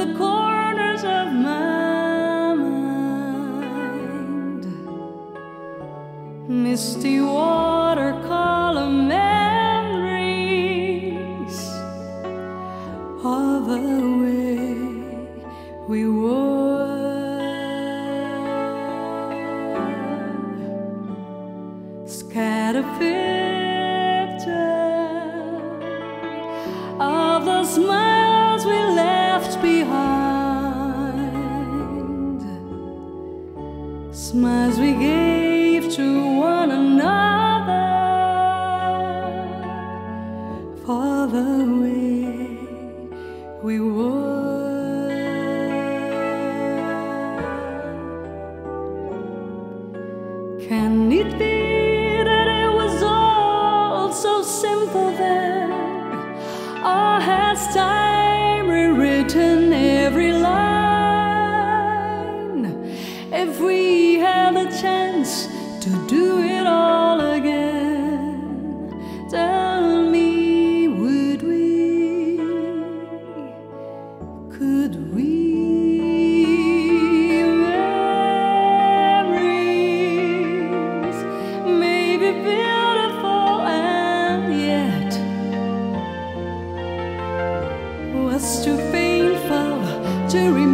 the corners of my mind. Misty watercolor memories of the way we were. Scattered of the smiles we left behind, smiles we gave to one another for the way we were. Can it be that it was all so simple then? Or has time rewritten every line? If we had a chance to do it all again, tell me, would we? Could we? Memories may be beautiful and yet was too painful to remember.